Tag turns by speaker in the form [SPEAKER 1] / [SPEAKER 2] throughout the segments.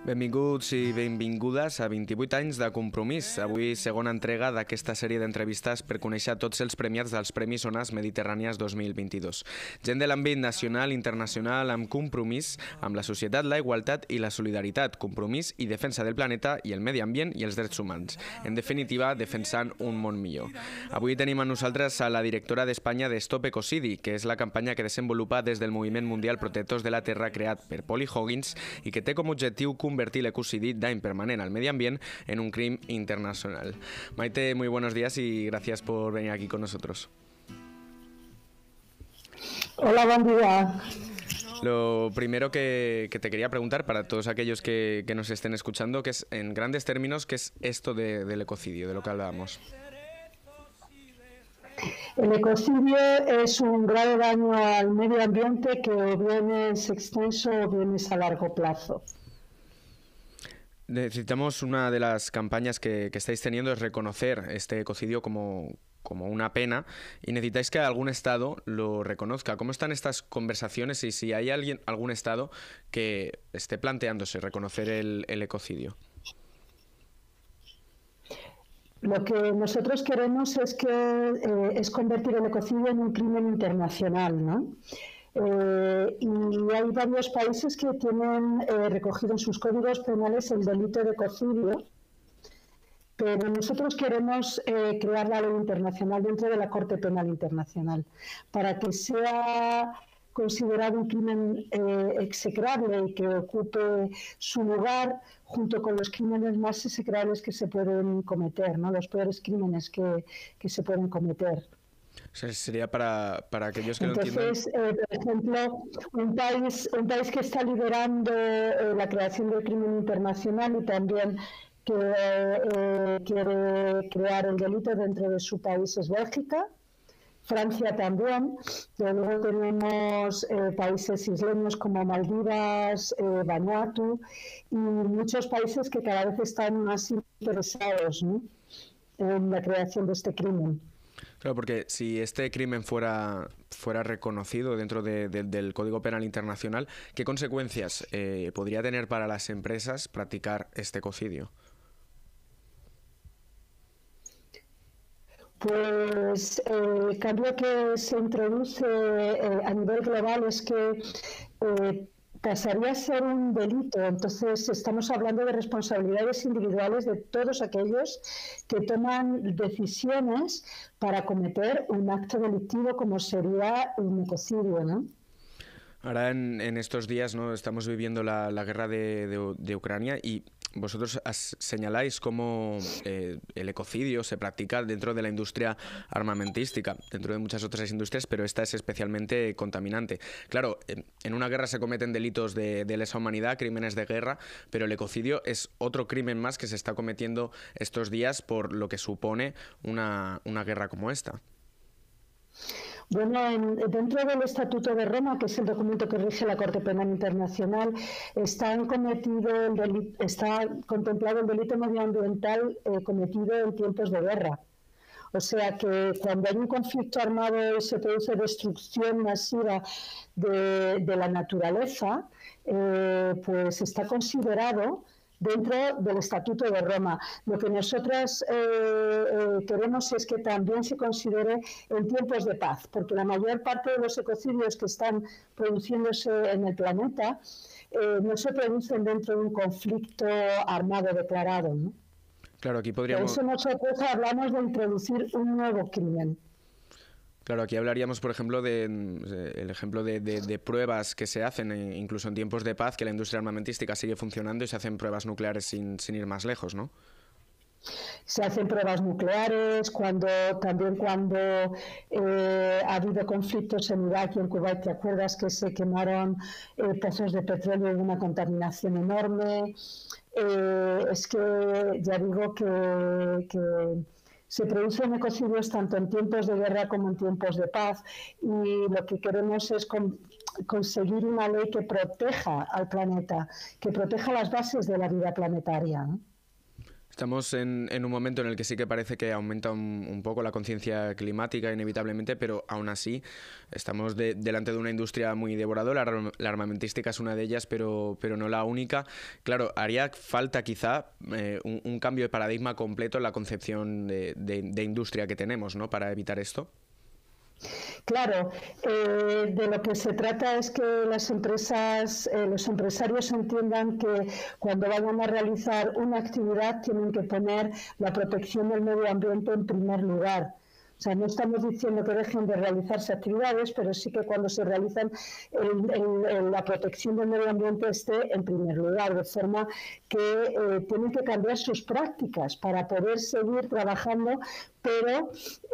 [SPEAKER 1] Benvinguts i benvingudes a 28 anys de Compromís. Avui segona entrega d'aquesta sèrie d'entrevistes per conèixer tots els premiats dels Premis Ones Mediterrànies 2022. Gent de l'àmbit nacional i internacional amb compromís amb la societat, la igualtat i la solidaritat, compromís i defensa del planeta i el medi ambient i els drets humans. En definitiva, defensant un món millor. Avui tenim a nosaltres a la directora d'Espanya de Stop Ecocidi, que és la campanya que desenvolupa des del Moviment Mundial Protectors de la Terra creat per Polly Hoggins i que té com a objectiu convertir l'ecocidi daño permanente al medio ambiente en un crimen internacional. Maite, muy buenos días y gracias por venir aquí con nosotros.
[SPEAKER 2] Hola, buen día.
[SPEAKER 1] Lo primero que te quería preguntar para todos aquellos que nos estén escuchando, que es en grandes términos, ¿qué es esto del ecocidio, de lo que hablábamos?
[SPEAKER 2] El ecocidio es un grave daño al medio ambiente que o bien es extenso o bien es a largo plazo.
[SPEAKER 1] Necesitamos una de las campañas que estáis teniendo es reconocer este ecocidio como una pena y necesitáis que algún Estado lo reconozca. ¿Cómo están estas conversaciones y si hay algún Estado que esté planteándose reconocer el ecocidio?
[SPEAKER 2] Lo que nosotros queremos es convertir el ecocidio en un crimen internacional, ¿no? Y hay varios países que tienen recogido en sus códigos penales el delito de ecocidio, pero nosotros queremos crear la ley internacional dentro de la Corte Penal Internacional para que sea considerado un crimen execrable y que ocupe su lugar junto con los crímenes más execrables que se pueden cometer, ¿no? Los peores crímenes que se pueden cometer.
[SPEAKER 1] O sea, sería para aquellos que
[SPEAKER 2] Entonces,
[SPEAKER 1] lo entiendan.
[SPEAKER 2] por ejemplo, un país que está liderando la creación del crimen internacional y también que quiere crear el delito dentro de su país es Bélgica. Francia también, luego tenemos países isleños como Maldivas, Vanuatu y muchos países que cada vez están más interesados, ¿no?, en la creación de este crimen.
[SPEAKER 1] Claro, porque si este crimen fuera reconocido dentro del Código Penal Internacional, ¿qué consecuencias podría tener para las empresas practicar este ecocidio?
[SPEAKER 2] Pues el cambio que se introduce a nivel global es que pasaría a ser un delito. Entonces estamos hablando de responsabilidades individuales de todos aquellos que toman decisiones para cometer un acto delictivo como sería un ecocidio, ¿no?
[SPEAKER 1] Ahora en estos días, ¿no?, estamos viviendo la guerra de Ucrania y vosotros señaláis cómo el ecocidio se practica dentro de la industria armamentística, dentro de muchas otras industrias, pero esta es especialmente contaminante. Claro, en una guerra se cometen delitos de lesa humanidad, crímenes de guerra, pero el ecocidio es otro crimen más que se está cometiendo estos días por lo que supone una guerra como esta.
[SPEAKER 2] Bueno, dentro del Estatuto de Roma, que es el documento que rige la Corte Penal Internacional, está contemplado el delito medioambiental cometido en tiempos de guerra. O sea que cuando hay un conflicto armado y se produce destrucción masiva de la naturaleza, pues está considerado dentro del Estatuto de Roma. Lo que nosotros queremos es que también se considere en tiempos de paz, porque la mayor parte de los ecocidios que están produciéndose en el planeta no se producen dentro de un conflicto armado declarado, ¿no?
[SPEAKER 1] Claro, aquí podríamos...
[SPEAKER 2] Por eso nosotros hablamos de introducir un nuevo crimen.
[SPEAKER 1] Claro, aquí hablaríamos, por ejemplo, el ejemplo de pruebas que se hacen incluso en tiempos de paz, que la industria armamentística sigue funcionando y se hacen pruebas nucleares sin ir más lejos, ¿no?
[SPEAKER 2] Se hacen pruebas nucleares, cuando ha habido conflictos en Irak y en Kuwait, ¿te acuerdas que se quemaron pozos de petróleo y una contaminación enorme? Es que ya digo que se producen ecocidios tanto en tiempos de guerra como en tiempos de paz y lo que queremos es conseguir una ley que proteja al planeta, que proteja las bases de la vida planetaria, ¿no?
[SPEAKER 1] Estamos en un momento en el que sí que parece que aumenta un poco la conciencia climática inevitablemente, pero aún así estamos delante de una industria muy devoradora. La armamentística es una de ellas, pero no la única. Claro, haría falta quizá un cambio de paradigma completo en la concepción de industria que tenemos, ¿no?, para evitar esto.
[SPEAKER 2] Claro, de lo que se trata es que las empresas, los empresarios entiendan que cuando vayan a realizar una actividad tienen que poner la protección del medio ambiente en primer lugar. O sea, no estamos diciendo que dejen de realizarse actividades, pero sí que cuando se realizan la protección del medio ambiente esté en primer lugar, de forma que tienen que cambiar sus prácticas para poder seguir trabajando, pero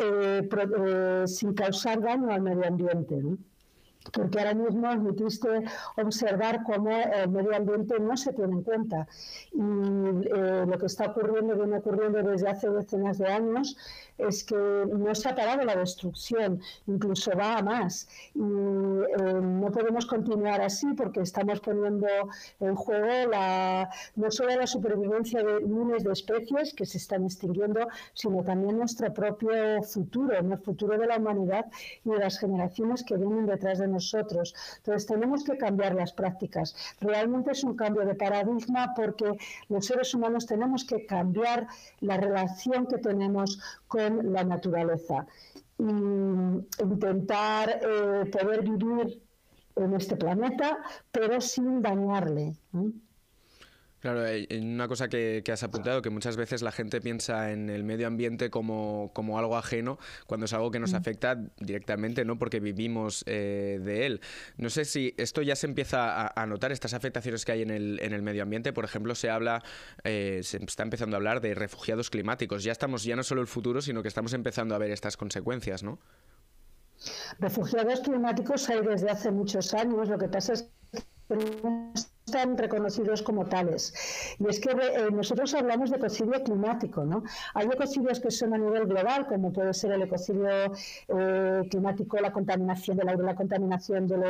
[SPEAKER 2] sin causar daño al medio ambiente, ¿no? Porque ahora mismo es muy triste observar cómo el medio ambiente no se tiene en cuenta. Y lo que está ocurriendo, viene ocurriendo desde hace decenas de años, es que no se ha parado la destrucción, incluso va a más. Y no podemos continuar así porque estamos poniendo en juego no solo la supervivencia de miles de especies que se están extinguiendo, sino también nuestro propio futuro, el futuro de la humanidad y de las generaciones que vienen detrás de nosotros. Entonces tenemos que cambiar las prácticas. Realmente es un cambio de paradigma porque los seres humanos tenemos que cambiar la relación que tenemos con la naturaleza y intentar poder vivir en este planeta pero sin dañarle, ¿no?
[SPEAKER 1] Claro, hay una cosa que has apuntado, que muchas veces la gente piensa en el medio ambiente como algo ajeno, cuando es algo que nos afecta directamente, ¿no?, porque vivimos de él. No sé si esto ya se empieza a notar, estas afectaciones que hay en el medio ambiente. Por ejemplo, se está empezando a hablar de refugiados climáticos. Ya no solo el futuro, sino que estamos empezando a ver estas consecuencias, ¿no?
[SPEAKER 2] Refugiados climáticos hay desde hace muchos años, lo que pasa es que no están reconocidos como tales. Y es que nosotros hablamos de ecocidio climático, ¿no? Hay ecocidios que son a nivel global, como puede ser el ecocidio climático, la contaminación del aire, la contaminación del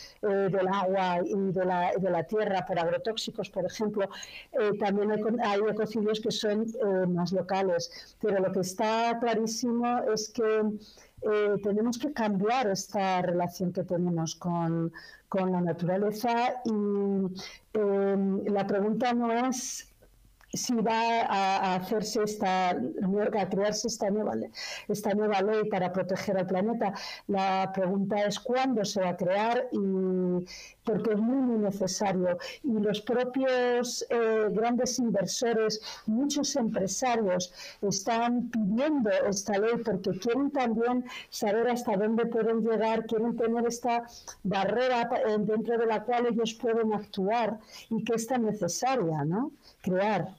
[SPEAKER 2] agua y de la tierra por agrotóxicos, por ejemplo. También hay ecocidios que son más locales. Pero lo que está clarísimo es que tenemos que cambiar esta relación que tenemos con la naturaleza y la pregunta no es si va a hacerse a crearse esta nueva ley para proteger al planeta. La pregunta es cuándo se va a crear, y porque es muy necesario. Y los propios grandes inversores, muchos empresarios están pidiendo esta ley porque quieren también saber hasta dónde pueden llegar, quieren tener esta barrera dentro de la cual ellos pueden actuar y que es tan necesaria, ¿no?, crear.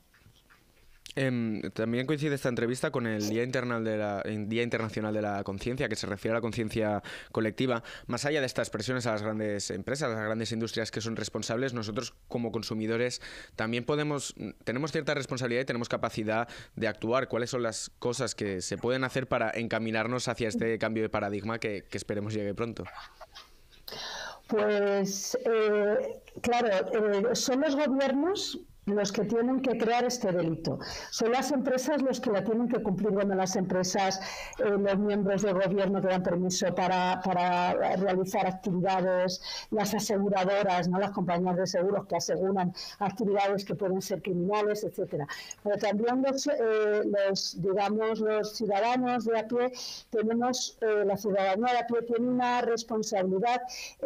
[SPEAKER 1] También coincide esta entrevista con el Día Internacional de la Conciencia, que se refiere a la conciencia colectiva. Más allá de estas presiones a las grandes empresas, a las grandes industrias que son responsables, nosotros como consumidores también tenemos cierta responsabilidad y tenemos capacidad de actuar. ¿Cuáles son las cosas que se pueden hacer para encaminarnos hacia este cambio de paradigma que esperemos llegue pronto?
[SPEAKER 2] Pues, claro, son los gobiernos los que tienen que crear este delito. Son las empresas los que la tienen que cumplir. Bueno, las empresas, los miembros del gobierno que dan permiso para realizar actividades, las aseguradoras, ¿no?, las compañías de seguros que aseguran actividades que pueden ser criminales, etcétera. Pero también los ciudadanos de a pie la ciudadanía de a pie tiene una responsabilidad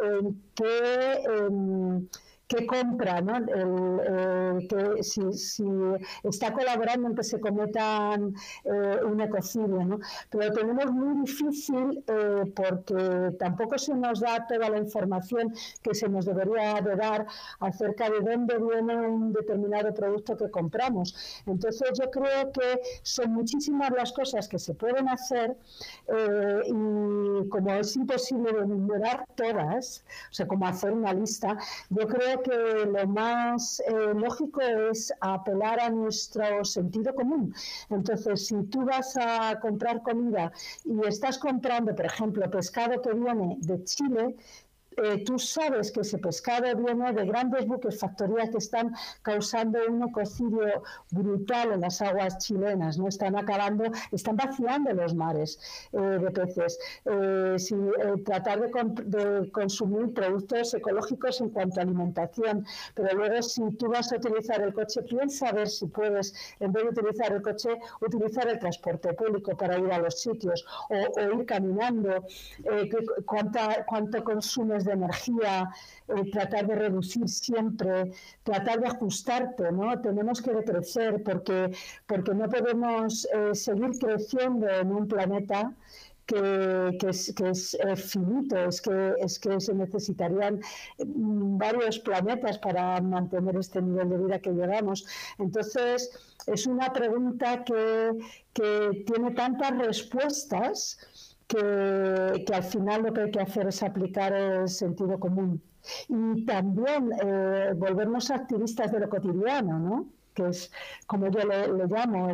[SPEAKER 2] que compra, ¿no?, que si está colaborando en que se cometan un ecocidio, ¿no? Pero lo tenemos muy difícil porque tampoco se nos da toda la información que se nos debería de dar acerca de dónde viene un determinado producto que compramos. Entonces yo creo que son muchísimas las cosas que se pueden hacer y como es imposible de enumerar todas, o sea, como hacer una lista, yo creo que lo más lógico es apelar a nuestro sentido común. Entonces, si tú vas a comprar comida y estás comprando, por ejemplo, pescado que viene de Chile, tú sabes que ese pescado viene de grandes buques factorías que están causando un ecocidio brutal en las aguas chilenas, ¿no? Están vaciando los mares de peces. Tratar de consumir productos ecológicos en cuanto a alimentación, pero luego si tú vas a utilizar el coche, piensa a ver si puedes, en vez de utilizar el coche, utilizar el transporte público para ir a los sitios o ir caminando, cuánto consumes de energía, tratar de reducir siempre, tratar de ajustarte, ¿no? Tenemos que decrecer porque no podemos seguir creciendo en un planeta que es finito, es que se necesitarían varios planetas para mantener este nivel de vida que llevamos. Entonces, es una pregunta que tiene tantas respuestas que al final lo que hay que hacer es aplicar el sentido común. Y también volvernos activistas de lo cotidiano, ¿no? Que es, como yo le llamo,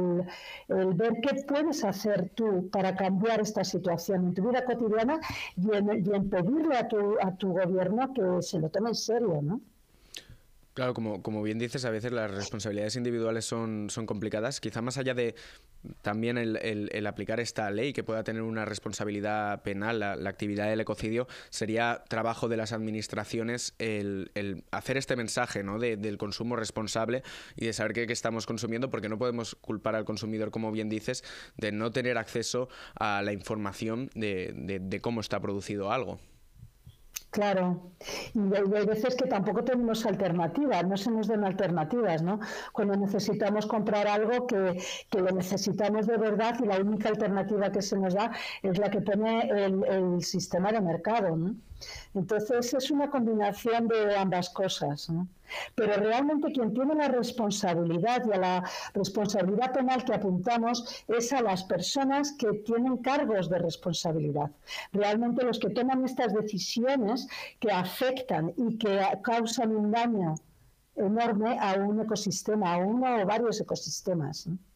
[SPEAKER 2] el ver qué puedes hacer tú para cambiar esta situación en tu vida cotidiana y en pedirle a tu gobierno que se lo tome en serio, ¿no?
[SPEAKER 1] Claro, como bien dices, a veces las responsabilidades individuales son complicadas. Quizá más allá de también el aplicar esta ley que pueda tener una responsabilidad penal, la actividad del ecocidio, sería trabajo de las administraciones el hacer este mensaje, ¿no? del consumo responsable y de saber qué estamos consumiendo, porque no podemos culpar al consumidor, como bien dices, de no tener acceso a la información de cómo está producido algo.
[SPEAKER 2] Claro, y hay veces que tampoco tenemos alternativas, no se nos den alternativas, ¿no? Cuando necesitamos comprar algo que lo necesitamos de verdad y la única alternativa que se nos da es la que pone el sistema de mercado, ¿no? Entonces es una combinación de ambas cosas, ¿no? Pero realmente quien tiene la responsabilidad y a la responsabilidad penal que apuntamos es a las personas que tienen cargos de responsabilidad. Realmente los que toman estas decisiones que afectan y que causan un daño enorme a un ecosistema, a uno o varios ecosistemas, ¿no?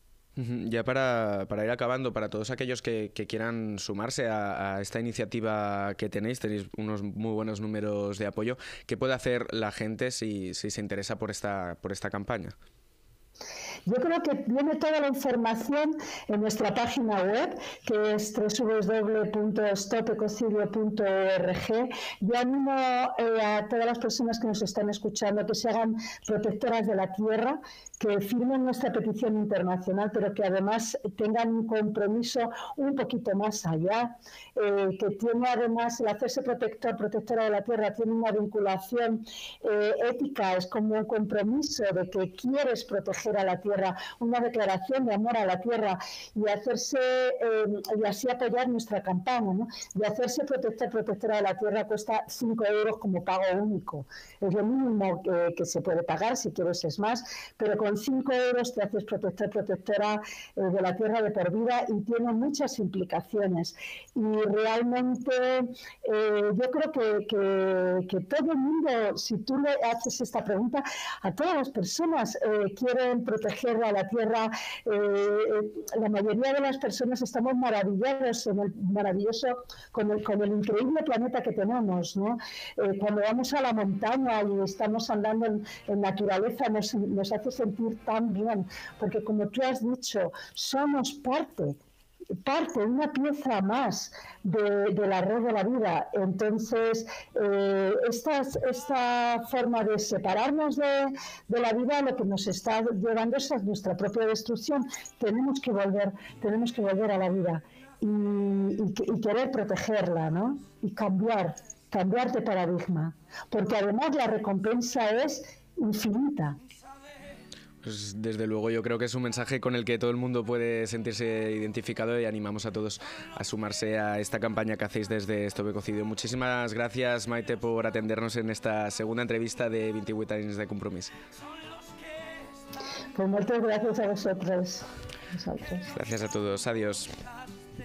[SPEAKER 1] Ya para ir acabando, para todos aquellos que quieran sumarse a esta iniciativa que tenéis unos muy buenos números de apoyo, ¿qué puede hacer la gente si se interesa por esta campaña?
[SPEAKER 2] Yo creo que viene toda la información en nuestra página web, que es www.stopecocidio.org. Yo animo a todas las personas que nos están escuchando que se hagan protectoras de la tierra, que firmen nuestra petición internacional, pero que además tengan un compromiso un poquito más allá, que tiene además el hacerse protectora de la tierra, tiene una vinculación ética, es como un compromiso de que quieres proteger a la tierra, una declaración de amor a la tierra y hacerse y así apoyar nuestra campaña, ¿no? Y hacerse protectora de la tierra cuesta 5 euros como pago único. Es lo mínimo que se puede pagar, si quieres es más, pero con 5 euros te haces protectora de la tierra de por vida y tiene muchas implicaciones. Y realmente yo creo que todo el mundo, si tú le haces esta pregunta, a todas las personas quieren proteger a la tierra. La mayoría de las personas estamos maravillados con el increíble planeta que tenemos, ¿no? Cuando vamos a la montaña y estamos andando en naturaleza nos hace sentir tan bien, porque como tú has dicho, somos parte, una pieza más de la red de la vida. Entonces, esta forma de separarnos de la vida lo que nos está llevando es a nuestra propia destrucción. Tenemos que volver a la vida y querer protegerla, ¿no? Y cambiar de paradigma, porque además la recompensa es infinita.
[SPEAKER 1] Pues desde luego yo creo que es un mensaje con el que todo el mundo puede sentirse identificado y animamos a todos a sumarse a esta campaña que hacéis desde Stop Ecocidio. Muchísimas gracias, Maite, por atendernos en esta segunda entrevista de 28 años de Compromís.
[SPEAKER 2] Pues muchas gracias a vosotros.
[SPEAKER 1] Gracias a todos. Adiós.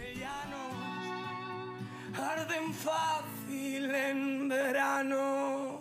[SPEAKER 3] Arden fácil en verano.